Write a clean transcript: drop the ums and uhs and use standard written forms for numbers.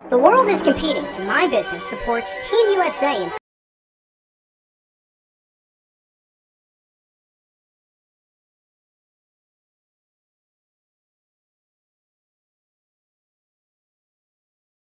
The world is competing, and my business supports Team USA in